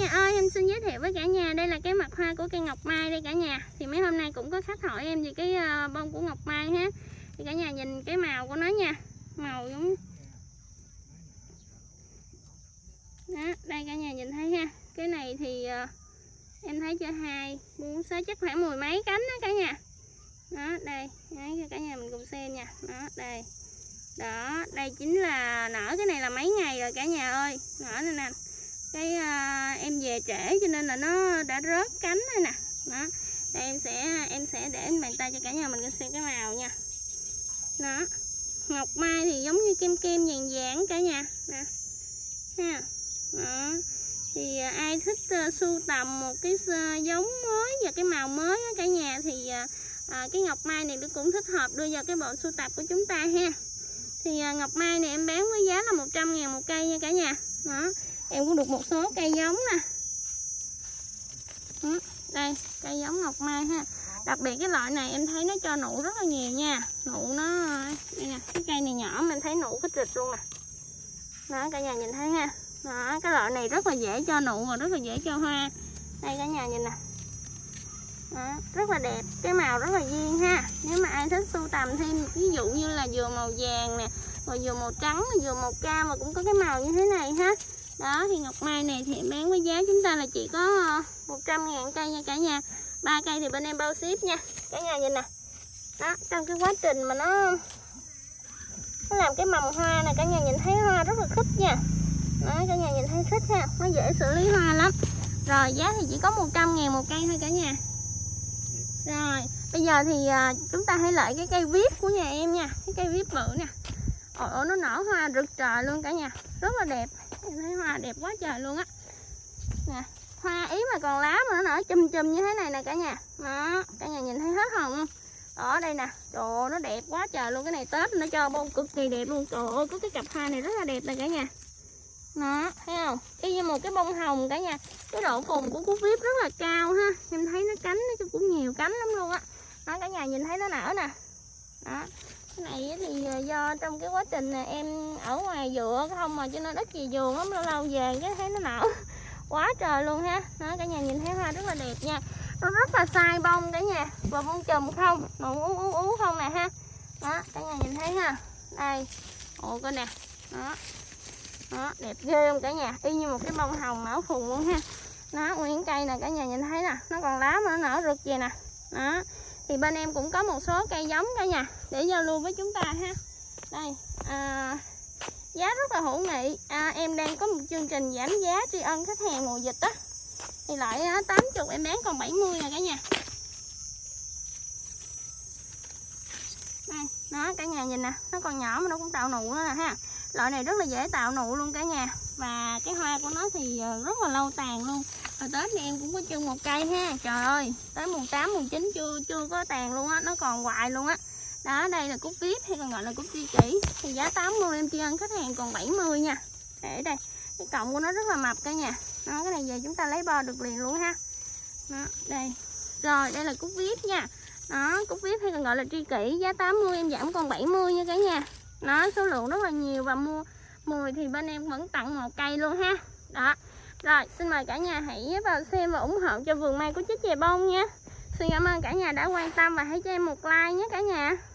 nhà ơi, em xin giới thiệu với cả nhà đây là cái mặt hoa của cây ngọc mai đây cả nhà. Thì mấy hôm nay cũng có khách hỏi em về cái bông của ngọc mai ha. Thì cả nhà nhìn cái màu của nó nha, màu giống đó, đây cả nhà nhìn thấy ha. Cái này thì em thấy cho 2, 4, 6 chắc khoảng 10 mấy cánh đó cả nhà. Đó, đây, đấy, cho cả nhà mình cùng xem nha. Đó, đây. Đó, đây chính là nở cái này là mấy ngày rồi cả nhà ơi. Nở này nè. Cái em về trễ cho nên là nó đã rớt cánh rồi nè. Đó. Đây em sẽ để bàn tay cho cả nhà mình xem cái màu nha. Đó. Ngọc mai thì giống như kem kem vàng vàng cả nhà. Nè. Ha. Đó. Thì ai thích sưu tầm một cái giống mới và cái màu mới đó, cả nhà thì cái ngọc mai này cũng thích hợp đưa vào cái bộ sưu tập của chúng ta ha. Thì ngọc mai này em bán với giá là 100.000 một cây nha cả nhà. Đó, em cũng được một số cây giống nè. Đó, đây, cây giống ngọc mai ha. Đặc biệt cái loại này em thấy nó cho nụ rất là nhiều nha. Nụ nó đây nè, cái cây này nhỏ mà em thấy nụ cái trịch luôn nè. Đó, cả nhà nhìn thấy ha. Đó, cái loại này rất là dễ cho nụ và rất là dễ cho hoa. Đây cả nhà nhìn nè. Đó, rất là đẹp, cái màu rất là duyên ha. Nếu mà ai thích sưu tầm thêm ví dụ như là dừa màu vàng nè, rồi dừa màu trắng, dừa màu cam mà cũng có cái màu như thế này ha. Đó thì ngọc mai này thì em bán với giá chúng ta là chỉ có 100.000 cây nha cả nhà. 3 cây thì bên em bao ship nha. Cả nhà nhìn nè. Đó, trong cái quá trình mà nó làm cái mầm hoa này cả nhà nhìn thấy hoa rất là khít nha. Đó, cả nhà nhìn thấy khít ha, nó dễ xử lý hoa lắm. Rồi giá thì chỉ có 100.000 một cây thôi cả nhà. Rồi, bây giờ thì chúng ta hãy lại cái cây vip của nhà em nha. Cái cây vip bự nè. Ồ, nó nở hoa rực trời luôn cả nhà. Rất là đẹp. Em thấy hoa đẹp quá trời luôn á. Nè, hoa ý mà còn lá mà nó nở chùm chùm như thế này nè cả nhà. Đó, cả nhà nhìn thấy hết hồn không? Ở đây nè, trời ơi, nó đẹp quá trời luôn. Cái này Tết nó cho bông cực kỳ đẹp luôn. Trời ơi, có cái cặp hoa này rất là đẹp nè cả nhà. Đó, thấy không? Y như một cái bông hồng cả nhà. Cái độ phùng của cúc vip rất là cao ha. Em thấy nó cánh nó cũng nhiều cánh lắm luôn á. Đó, cả nhà nhìn thấy nó nở nè. Đó. Cái này thì do trong cái quá trình em ở ngoài dựa không mà cho nên ít gì vườn lắm, lâu lâu về cái thấy nó nở quá trời luôn ha. Đó, cả nhà nhìn thấy hoa rất là đẹp nha. Nó rất là sai bông cả nhà. Và bông chùm không, màu ú không nè ha. Đó, cả nhà nhìn thấy ha. Đây. Ồ coi nè. Đó. Đó, đẹp ghê không cả nhà, y như một cái bông hồng nở phùng luôn ha. Đó, nguyên cây nè cả nhà nhìn thấy nè, nó còn lá mà nó nở rực vậy nè. Đó, thì bên em cũng có một số cây giống cả nhà để giao lưu với chúng ta ha. Đây, giá rất là hữu nghị. Em đang có một chương trình giảm giá tri ân khách hàng mùa dịch á. Thì loại 80 em bán còn 70 nè cả nhà. Đây, đó cả nhà nhìn nè, nó còn nhỏ mà nó cũng tạo nụ nữa nè ha. Loại này rất là dễ tạo nụ luôn cả nhà. Và cái hoa của nó thì rất là lâu tàn luôn. Hồi Tết thì em cũng có trưng một cây ha. Trời ơi, tới mùng 8, mùng 9 chưa có tàn luôn á. Nó còn hoài luôn á. Đó, đây là cúc vip hay còn gọi là cúc tri kỷ. Thì giá 80 em tri ân khách hàng còn 70 nha. Để đây, cái cọng của nó rất là mập cả nhà. Đó, cái này về chúng ta lấy bo được liền luôn ha. Đó, đây. Rồi, đây là cúc vip nha. Đó, cúc vip hay còn gọi là tri kỷ. Giá 80 em giảm còn 70 nha cả nhà. Nó số lượng rất là nhiều và mua 10 thì bên em vẫn tặng 1 cây luôn ha. Đó. Rồi, xin mời cả nhà hãy vào xem và ủng hộ cho vườn mai của Chiếc Chè Bông nha. Xin cảm ơn cả nhà đã quan tâm và hãy cho em một like nhé cả nhà.